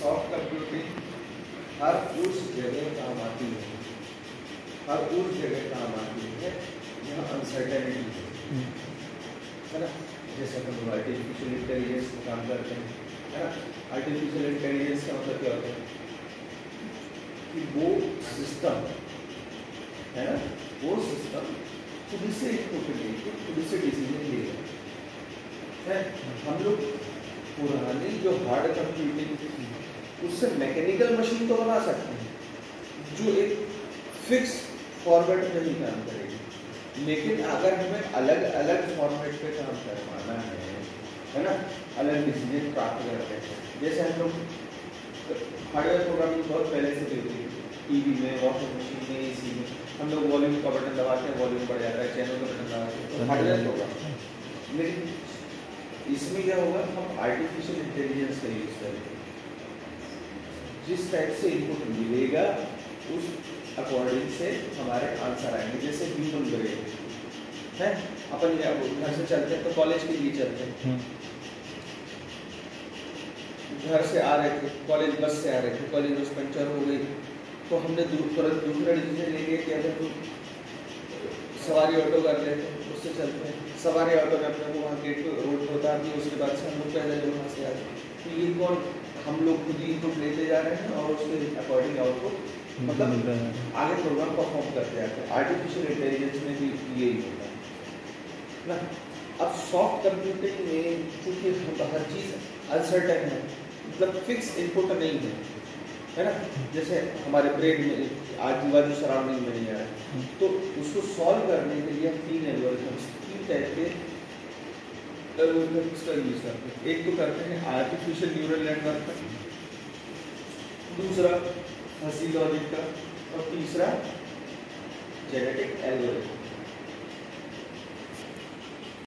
Soft computing हर उस जगह काम आती है, हर उस जगह काम आती है जहाँ अनसर्टेनिटी है ना। जैसे हम आर्टिफिशियल इंटेलिजेंस में काम करते हैं, है ना। आर्टिफिशियल इंटेलिजेंस का मतलब क्या होता है कि वो सिस्टम है ना, वो सिस्टम खुद से इनपुट लेके खुद से डिसीजन लेगा है। हम लोग पुरानी जो हार्ड कंप्यूटिंग थी उससे मैकेनिकल मशीन तो बना सकते हैं जो एक फिक्स फॉर्मेट में ही काम करेगी, लेकिन अगर हमें अलग अलग फॉर्मेट पे काम करवाना है ना, अलग डिसीजन प्राप्त करते हैं। जैसे हम लोग हार्डवेयर प्रोग्रामिंग बहुत पहले से भी होती है, टीवी में, वॉशिंग मशीन में, एसी में हम लोग वॉल्यूम का बटन दबाते हैं, वॉल्यूम बढ़ जाता है, चैनल का बटन दबाते हैं, तो हार्डवेयर प्रोग्राम। लेकिन इसमें क्या होगा, हम आर्टिफिशियल इंटेलिजेंस का यूज करेंगे, जिस टाइप से इनपुट मिलेगा उस अकॉर्डिंग से हमारे आंसर आएंगे। जैसे ह्यूमन ब्रेन है, अपन घर से चलते हैं तो कॉलेज के लिए चलते हैं, घर से आ रहे थे कॉलेज, बस से आ रहे थे, कॉलेज बस पंचर हो गई तो हमने तुरंत दूसरा डिसीजन ले लिया कि अगर तो सवारी ऑटो कर लेते हैं, उससे चलते हैं। सवारी ऑटो में अपने को वहाँ गेट पे रोड पर उतार दिया, उसके बाद से हम लोग पैदल वहाँ से आ गए। तो ये कौन, हम लोग खुद ही इनपुट लेते जा रहे हैं और उसके अकॉर्डिंग आउटपुट मतलब आगे प्रोग्राम परफॉर्म करते जाते हैं। आर्टिफिशियल इंटेलिजेंस में भी यही होता है ना। अब सॉफ्ट कंप्यूटिंग में चूंकि हर चीज़ अनसर्टेन है, मतलब फिक्स इनपुट नहीं है ना। जैसे हमारे ब्रेन में आजू बाजू सराउंडिंग में नहीं आ रहा है, तो उसको सॉल्व करने के लिए हम तीन एल्गोरिथम्स, तीन टाइप के एल्गोरिथम्स का यूज करते हैं। एक तो करते हैं आर्टिफिशियल न्यूरल नेटवर्क का, दूसरा फजी लॉजिक का, और तीसरा जेनेटिक एल्गोरिथम।